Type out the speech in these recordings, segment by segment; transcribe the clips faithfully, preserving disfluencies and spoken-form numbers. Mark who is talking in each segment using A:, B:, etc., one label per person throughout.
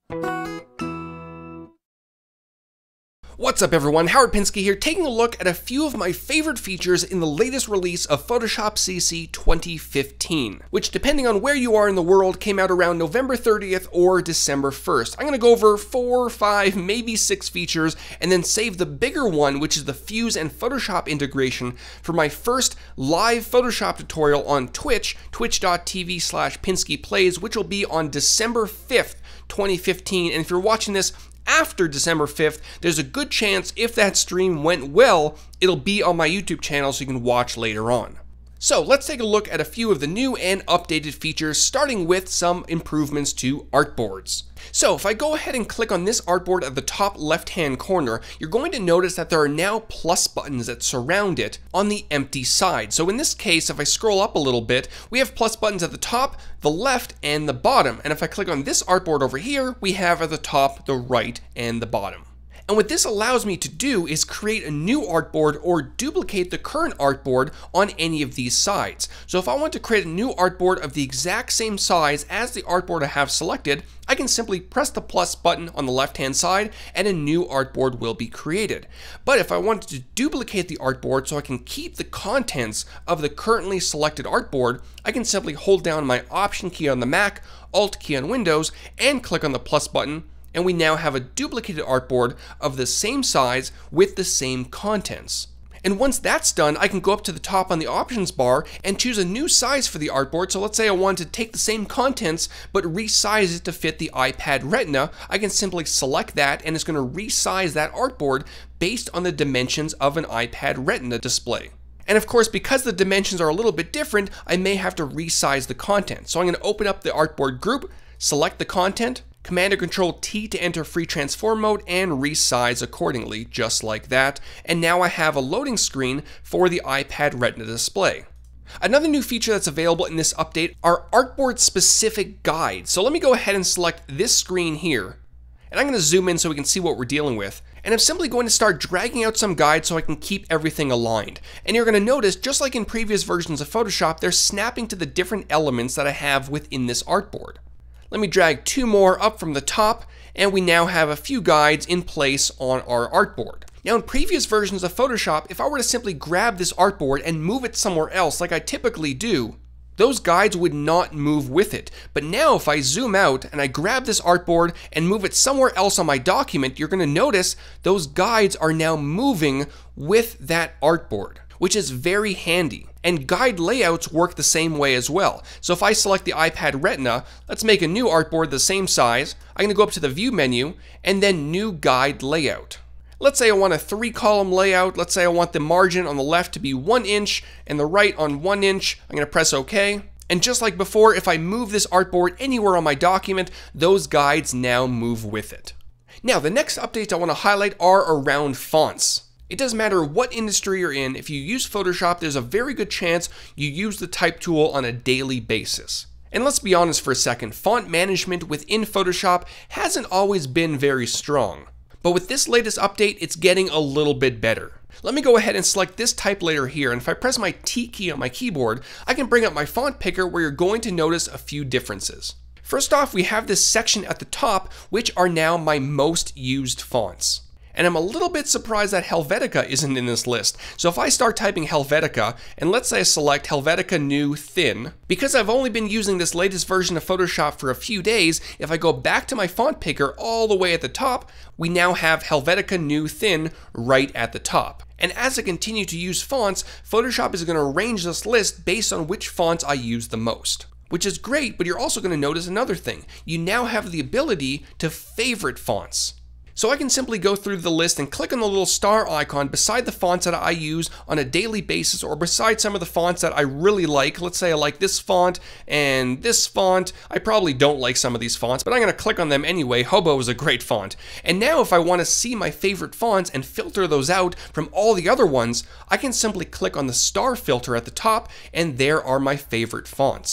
A: What's up everyone, Howard Pinsky here, taking a look at a few of my favorite features in the latest release of Photoshop C C twenty fifteen, which depending on where you are in the world came out around November thirtieth or December first. I'm going to go over four, five, maybe six features and then save the bigger one, which is the Fuse and Photoshop integration, for my first live Photoshop tutorial on Twitch, twitch.tv slash Pinsky Plays, which will be on December fifth, twenty fifteen. And if you're watching this after December fifth, there's a good chance if that stream went well, it'll be on my YouTube channel so you can watch later on. So let's take a look at a few of the new and updated features, starting with some improvements to artboards. So if I go ahead and click on this artboard at the top left-hand corner, you're going to notice that there are now plus buttons that surround it on the empty side. So in this case, if I scroll up a little bit, we have plus buttons at the top, the left, and the bottom. And if I click on this artboard over here, we have at the top, the right, and the bottom. And what this allows me to do is create a new artboard or duplicate the current artboard on any of these sides. So if I want to create a new artboard of the exact same size as the artboard I have selected, I can simply press the plus button on the left-hand side and a new artboard will be created. But if I wanted to duplicate the artboard so I can keep the contents of the currently selected artboard, I can simply hold down my Option key on the Mac, Alt key on Windows, and click on the plus button, and we now have a duplicated artboard of the same size with the same contents. And once that's done, I can go up to the top on the options bar and choose a new size for the artboard. So let's say I want to take the same contents but resize it to fit the iPad Retina. I can simply select that and it's going to resize that artboard based on the dimensions of an iPad Retina display. And of course, because the dimensions are a little bit different, I may have to resize the content. So I'm going to open up the artboard group, select the content, Command or Control T to enter free transform mode, and resize accordingly, just like that. And now I have a loading screen for the iPad Retina display. Another new feature that's available in this update are artboard specific guides. So let me go ahead and select this screen here. And I'm going to zoom in so we can see what we're dealing with. And I'm simply going to start dragging out some guides so I can keep everything aligned. And you're going to notice, just like in previous versions of Photoshop, they're snapping to the different elements that I have within this artboard. Let me drag two more up from the top, and we now have a few guides in place on our artboard. Now in previous versions of Photoshop, if I were to simply grab this artboard and move it somewhere else like I typically do, those guides would not move with it. But now if I zoom out and I grab this artboard and move it somewhere else on my document, you're going to notice those guides are now moving with that artboard, which is very handy. And guide layouts work the same way as well. So if I select the iPad Retina, let's make a new artboard the same size. I'm going to go up to the View menu and then New Guide Layout. Let's say I want a three column layout. Let's say I want the margin on the left to be one inch and the right on one inch. I'm going to press OK. And just like before, if I move this artboard anywhere on my document, those guides now move with it. Now, the next updates I want to highlight are around fonts. It doesn't matter what industry you're in, if you use Photoshop, there's a very good chance you use the type tool on a daily basis. And let's be honest for a second, font management within Photoshop hasn't always been very strong. But with this latest update, it's getting a little bit better. Let me go ahead and select this type layer here, and if I press my T key on my keyboard, I can bring up my font picker where you're going to notice a few differences. First off, we have this section at the top, which are now my most used fonts. And I'm a little bit surprised that Helvetica isn't in this list. So if I start typing Helvetica, and let's say I select Helvetica New Thin, because I've only been using this latest version of Photoshop for a few days, if I go back to my font picker all the way at the top, we now have Helvetica New Thin right at the top. And as I continue to use fonts, Photoshop is going to arrange this list based on which fonts I use the most. Which is great, but you're also going to notice another thing. You now have the ability to favorite fonts. So I can simply go through the list and click on the little star icon beside the fonts that I use on a daily basis, or beside some of the fonts that I really like. Let's say I like this font and this font. I probably don't like some of these fonts, but I'm going to click on them anyway. Hobo is a great font. And now if I want to see my favorite fonts and filter those out from all the other ones, I can simply click on the star filter at the top, and there are my favorite fonts.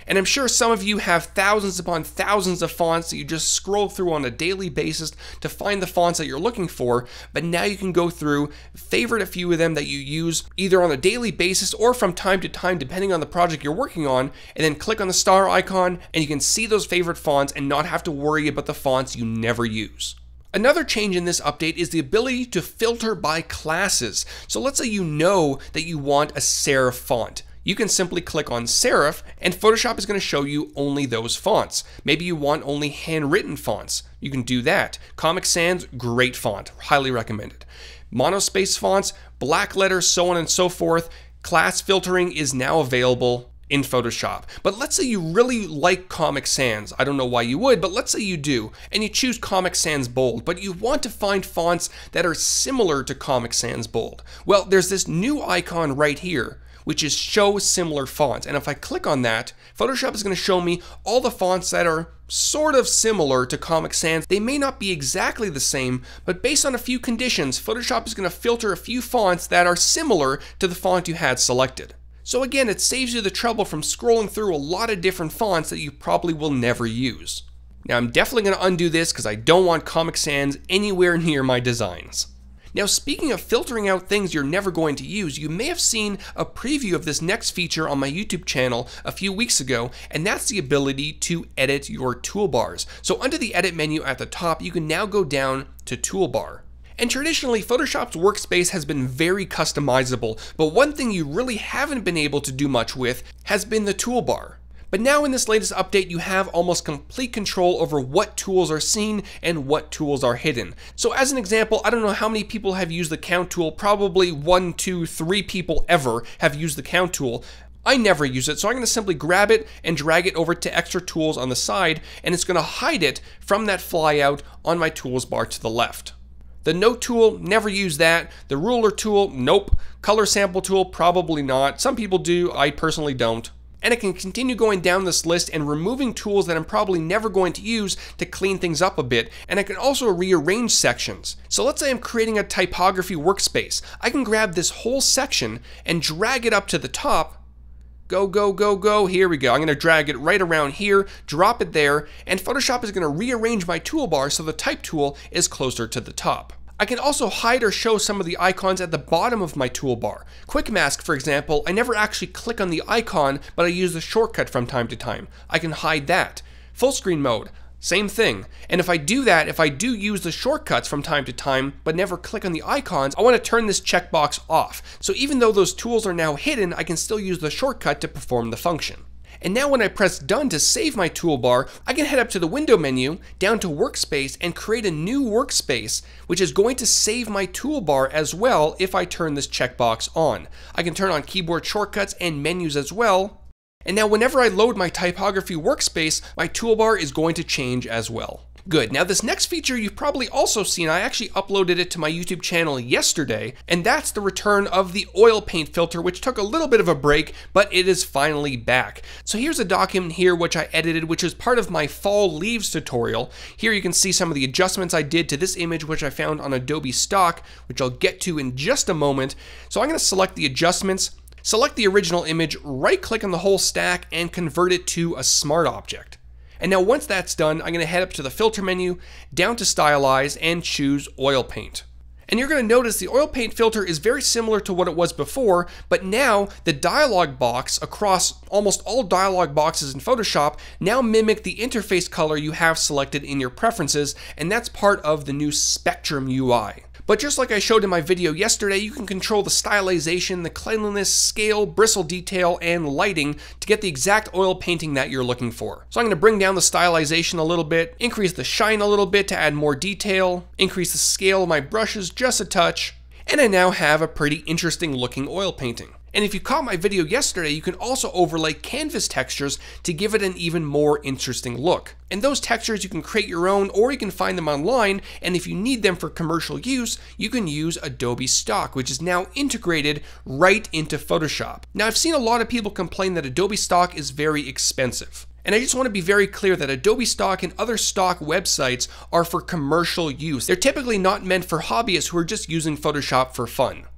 A: And I'm sure some of you have thousands upon thousands of fonts that you just scroll through on a daily basis to find the fonts that you're looking for, but now you can go through, favorite a few of them that you use either on a daily basis or from time to time depending on the project you're working on, and then click on the star icon and you can see those favorite fonts and not have to worry about the fonts you never use. Another change in this update is the ability to filter by classes. So let's say you know that you want a serif font. You can simply click on serif and Photoshop is going to show you only those fonts. Maybe you want only handwritten fonts. You can do that. Comic Sans, great font, highly recommended. Monospace fonts, black letters, so on and so forth. Class filtering is now available in Photoshop. But let's say you really like Comic Sans. I don't know why you would, but let's say you do, and you choose Comic Sans Bold, but you want to find fonts that are similar to Comic Sans Bold. Well, there's this new icon right here, which is show similar fonts. And if I click on that, Photoshop is going to show me all the fonts that are sort of similar to Comic Sans. They may not be exactly the same, but based on a few conditions, Photoshop is going to filter a few fonts that are similar to the font you had selected. So again, it saves you the trouble from scrolling through a lot of different fonts that you probably will never use. Now I'm definitely going to undo this because I don't want Comic Sans anywhere near my designs. Now speaking of filtering out things you're never going to use, you may have seen a preview of this next feature on my YouTube channel a few weeks ago, and that's the ability to edit your toolbars. So under the edit menu at the top, you can now go down to toolbar. And traditionally, Photoshop's workspace has been very customizable, but one thing you really haven't been able to do much with has been the toolbar. But now in this latest update, you have almost complete control over what tools are seen and what tools are hidden. So as an example, I don't know how many people have used the count tool, probably one, two, three people ever have used the count tool. I never use it, so I'm going to simply grab it and drag it over to extra tools on the side, and it's going to hide it from that flyout on my tools bar to the left. The note tool, never use that. The ruler tool, nope. Color sample tool, probably not. Some people do, I personally don't. And I can continue going down this list and removing tools that I'm probably never going to use to clean things up a bit. And I can also rearrange sections. So let's say I'm creating a typography workspace. I can grab this whole section and drag it up to the top. Go, go, go, go, here we go. I'm gonna drag it right around here, drop it there, and Photoshop is gonna rearrange my toolbar so the type tool is closer to the top. I can also hide or show some of the icons at the bottom of my toolbar. Quick Mask, for example, I never actually click on the icon, but I use the shortcut from time to time. I can hide that. Full screen mode, same thing. And if I do that, if I do use the shortcuts from time to time, but never click on the icons, I want to turn this checkbox off. So even though those tools are now hidden, I can still use the shortcut to perform the function. And now when I press done to save my toolbar, I can head up to the window menu, down to workspace, and create a new workspace, which is going to save my toolbar as well if I turn this checkbox on. I can turn on keyboard shortcuts and menus as well. And now whenever I load my typography workspace, my toolbar is going to change as well. Good. Now this next feature you've probably also seen, I actually uploaded it to my YouTube channel yesterday, and that's the return of the oil paint filter, which took a little bit of a break, but it is finally back. So here's a document here which I edited, which is part of my fall leaves tutorial. Here you can see some of the adjustments I did to this image, which I found on Adobe stock, which I'll get to in just a moment. So I'm going to select the adjustments, select the original image, right click on the whole stack, and convert it to a smart object. And now once that's done, I'm going to head up to the filter menu, down to stylize, and choose oil paint. And you're going to notice the oil paint filter is very similar to what it was before, but now the dialog box across almost all dialog boxes in Photoshop now mimic the interface color you have selected in your preferences, and that's part of the new Spectrum U I. But just like I showed in my video yesterday, you can control the stylization, the cleanliness, scale, bristle detail, and lighting to get the exact oil painting that you're looking for. So I'm going to bring down the stylization a little bit, increase the shine a little bit to add more detail, increase the scale of my brushes just a touch, and I now have a pretty interesting looking oil painting. And if you caught my video yesterday, you can also overlay canvas textures to give it an even more interesting look. And those textures you can create your own, or you can find them online, and if you need them for commercial use, you can use Adobe Stock, which is now integrated right into Photoshop. Now I've seen a lot of people complain that Adobe Stock is very expensive. And I just want to be very clear that Adobe Stock and other stock websites are for commercial use. They're typically not meant for hobbyists who are just using Photoshop for fun.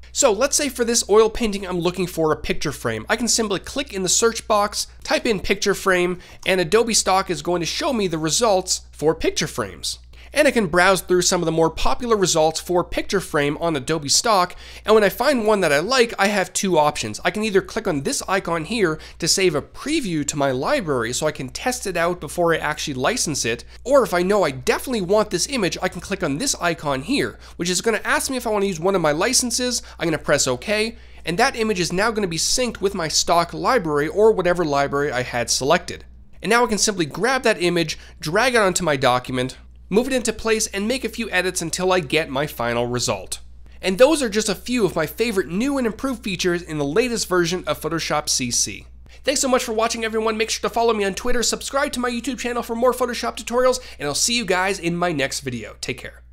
A: So let's say for this oil painting I'm looking for a picture frame. I can simply click in the search box, type in picture frame, and Adobe Stock is going to show me the results for picture frames. And I can browse through some of the more popular results for picture frame on Adobe Stock, and when I find one that I like, I have two options. I can either click on this icon here to save a preview to my library so I can test it out before I actually license it, or if I know I definitely want this image, I can click on this icon here, which is going to ask me if I want to use one of my licenses. I'm going to press OK, and that image is now going to be synced with my stock library or whatever library I had selected. And now I can simply grab that image, drag it onto my document, move it into place, and make a few edits until I get my final result. And those are just a few of my favorite new and improved features in the latest version of Photoshop C C. Thanks so much for watching, everyone. Make sure to follow me on Twitter, subscribe to my YouTube channel for more Photoshop tutorials, and I'll see you guys in my next video. Take care.